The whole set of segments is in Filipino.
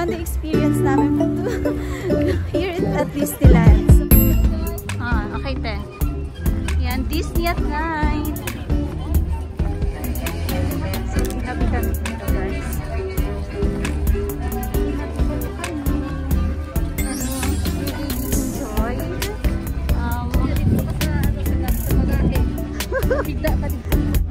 the experience namin here at Disneyland. Okay, te. Yan, Disney at night. So, happy kami dito, guys. Enjoy. Bigla pa dito.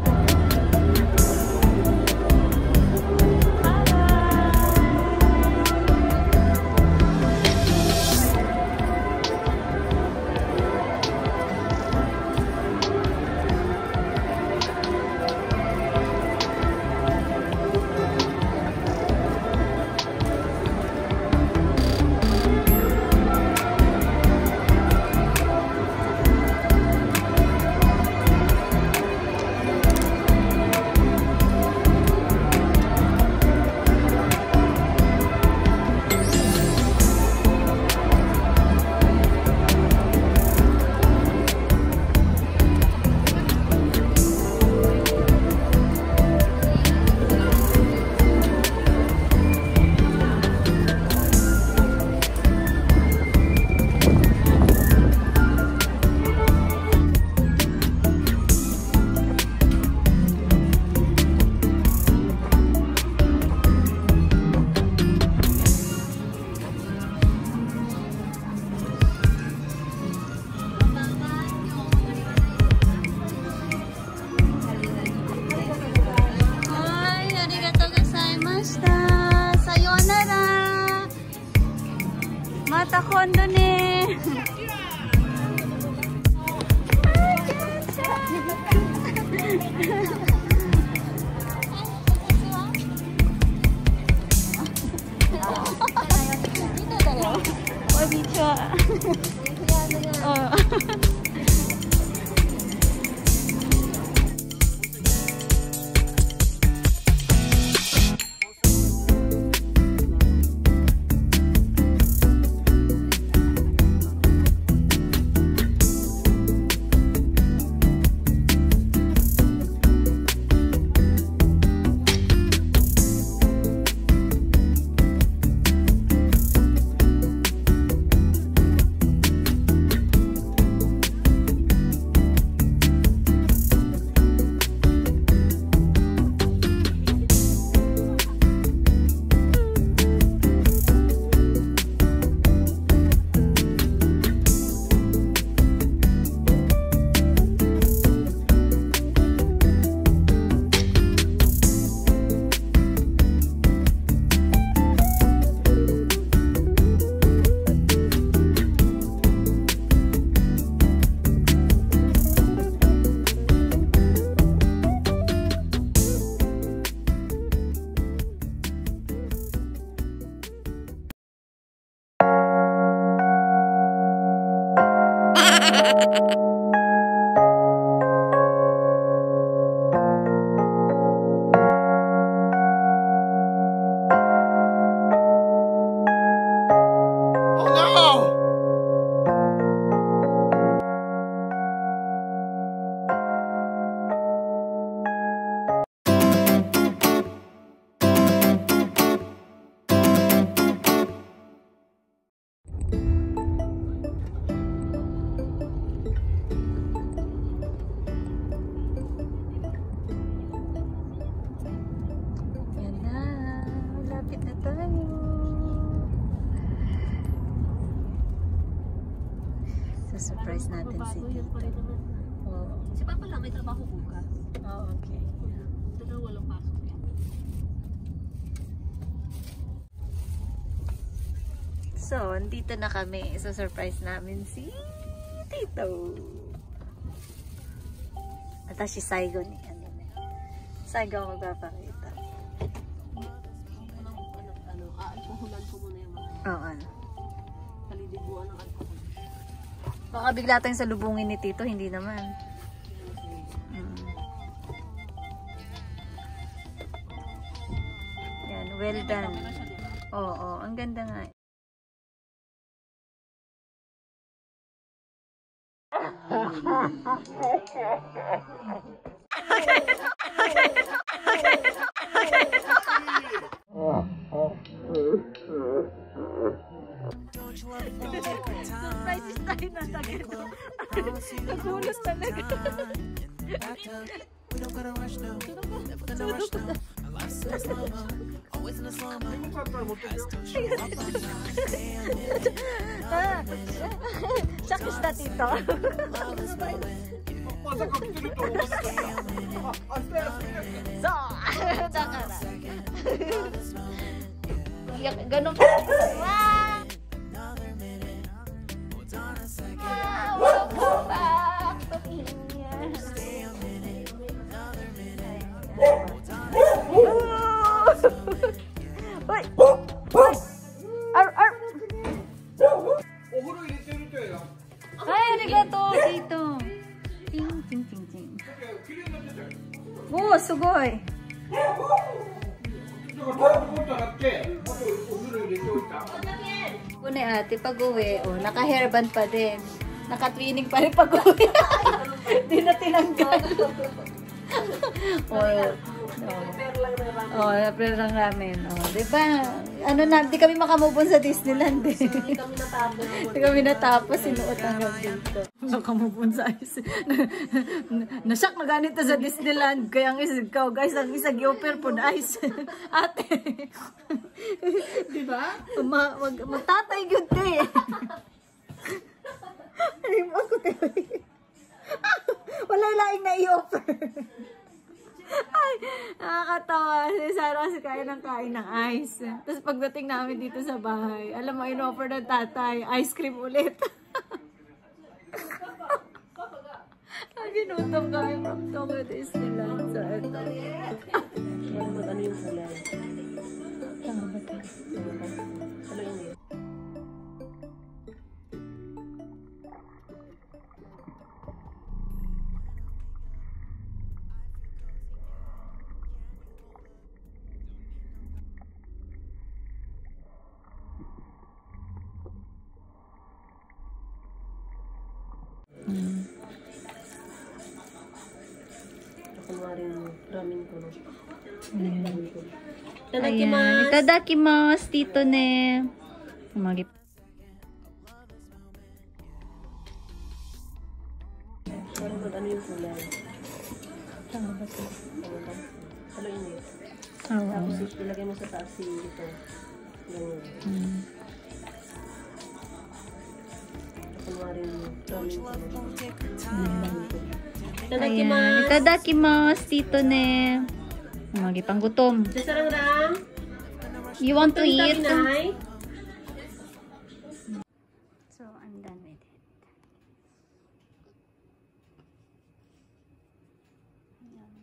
Mata kondo ne. Surprise natin si Tito. Oo. Si Papa lang may trabaho bukas. Oh, okay. Ito walang pasok yan. So, dito na kami. Isa-surprise namin si Tito. At si Saigo ni Saigo ang magpapakita. Alkoholan ko muna yung mga. Oo. Paliliguan ng alkohol. Baka bigla tayong salubungin ni Tito, hindi naman. Yan, well done. Oo, ang ganda nga. Surprises tayo na tagad. Nagulos talaga. Sakis na tito. So, nakara. Ganun pa. Welcome back to India. Uy! Uy! Ar! Ar! Ay, arigato, tito. Ting, ting, ting, ting. Oh, sugoi. Kung ni ate, pag-uwi, oh, naka-hairband pa din. Naka-twinning pa rin pag-uwi. Di na tinanggal. April lang namin. Diba? Ano na, di kami makamubon sa Disneyland eh. Di kami natapos, sinuot hanggang dito. Makamubon sa ice. Nasyak na ganito sa Disneyland. Kaya ang ikaw, guys, ang isang i-offer po na ice. Ate. Diba? Magtatay yun eh. Ay, ako tayo. Wala laing na i-offer. Ay, nakakatawa. Si Sarah kasi kain ng ice. Tapos pagdating namin dito sa bahay, alam mo, in-offer ng tatay, ice cream ulit. Ginutom kami from Tokyo Disneyland. So, ito. Ano yung kulay? Tama ba ito? Ano yung ramen ko no. Ayan. Itadakimasu, tito ne. Umagip. Ano yung kulay? Tama ba ito? Ano yun eh? Tapos ilagay mo sa taas ito. Kunwari ramen ko no. Ayan. Itadakimasu, tito ne. Umagipang gutom. Sarang-rang. You want to eat? So, I'm done with it. Ayan.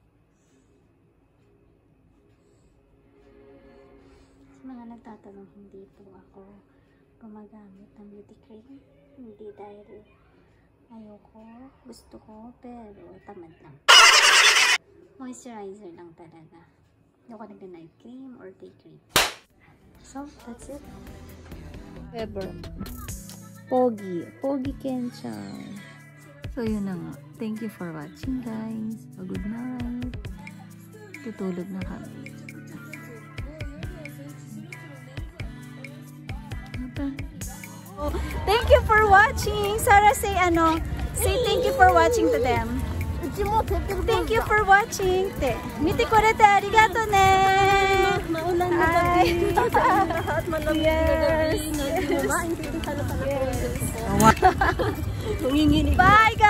Sa mga nagtatanong, hindi po ako gumagamit ng beauty cream. Hindi dahil ayoko, gusto ko, pero tamad lang. Moisturizer lang talaga. Hindi ako nag-night cream or day cream. So, that's it. Ever. Pogi. Pogi Kenchan. So, yun na nga. Thank you for watching, guys. A good night. Tutulog na kami. Oh, thank you for watching. Sarah, say ano? Say thank you for watching to them. Thank you for watching. Mite korete arigato ne. Maulan na gabi. At malamig na gabi. Bye, guys.